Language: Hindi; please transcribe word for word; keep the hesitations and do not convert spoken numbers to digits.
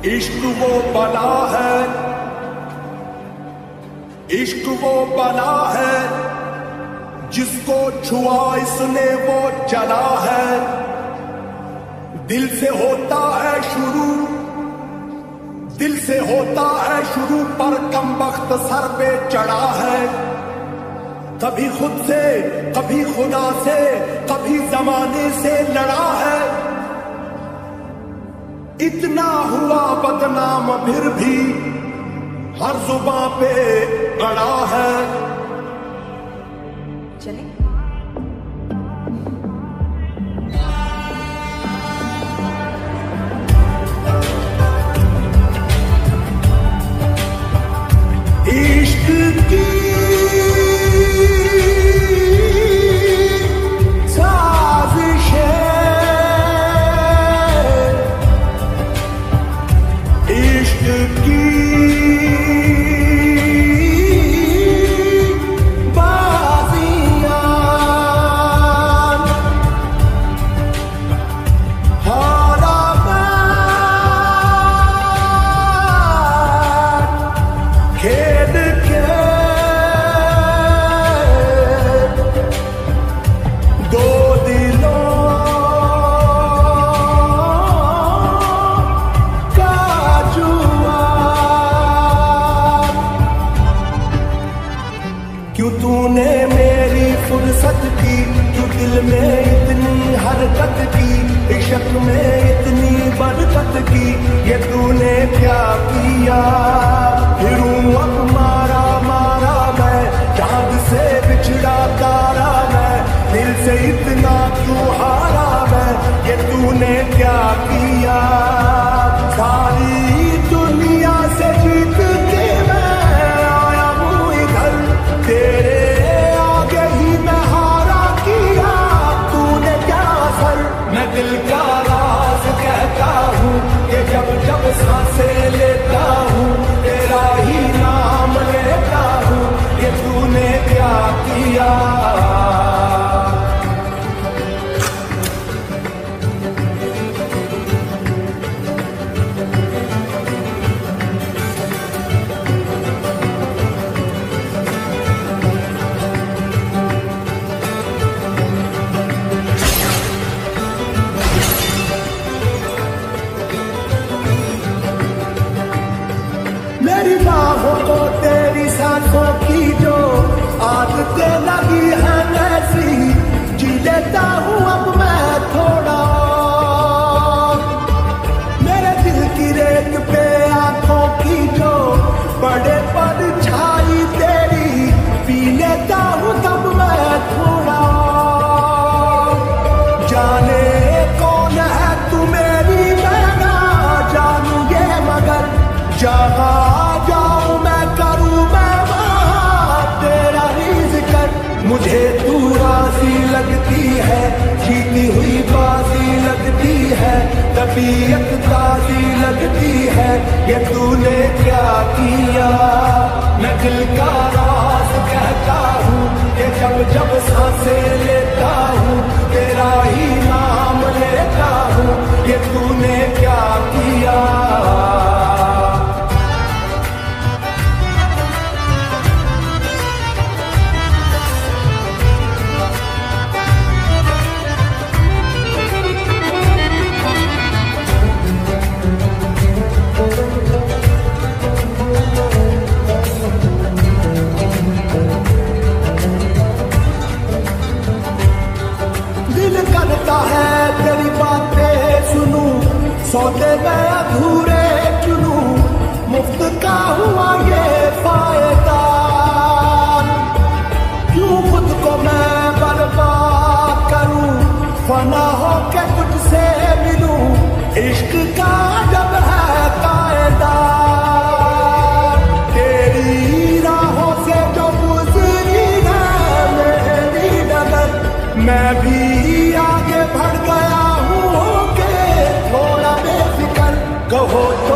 इश्क वो बला है, इश्क वो बला है, जिसको छुआ इसने वो जला है। दिल से होता है शुरू, दिल से होता है शुरू, पर कमबख्त सर पे चढ़ा है। कभी खुद से, कभी खुदा से, कभी जमाने से लड़ा है। इतना हुआ बदनाम फिर भी हर जुबां पे अड़ा है। चले इश्क की क्यों तूने मेरी फुर्सत की, क्यों दिल में इतनी हरकत की, इश्क में इतनी बरकत की, ये तूने क्या किया। फिरूं अब मारा मारा मैं, चांद से बिछड़ा तारा मैं, दिल से इतना क्यों हारा मैं, ये तूने क्या किया। सारी दुनिया से जीत के मैं आया हूँ इधर, तेरे आगे ही मैं हारा किया। तूने क्या असर, मैं दिल का राज कहता हूँ, कि जब जब सांसें लेता हूँ, तेरा ही नाम लेता हूँ, ये तूने क्या किया। मेरी बाहों को तेरी सांसों की जो आदतें लगी है ऐसी, जी लेता हूँ अब मैं थोड़ा। मेरे दिल की रेत पे आंखों की जो बड़े परछाई तेरी, पी लेता हूँ तब मैं थोड़ा। जाने कौन है तू मेरी, मैं ना जानू ये, मगर जहाँ मुझे तू राजी लगती है, जीती हुई बाजी लगती है, तबीयत ताजी लगती है, ये तूने क्या किया। मैं दिल का राज कहता हूँ, कि जब जब सांसें लेता हूँ, तेरा ही नाम लेता हूँ, ये तूने क्या किया। करता है तेरी बातें सुनूं, सौदे में अधूरे चुनूं, मुफ्त का हुआ ये फायदा। क्यों खुद को मैं बर्बाद करूं, फना होके तुझसे मिलूं, इश्क का जब है कायदा। तेरी राहों से जो गुजरी है मेरी नजर, मैं भी आगे बढ़ गया हूँ, के थोड़ा बेफिक्र कहो तो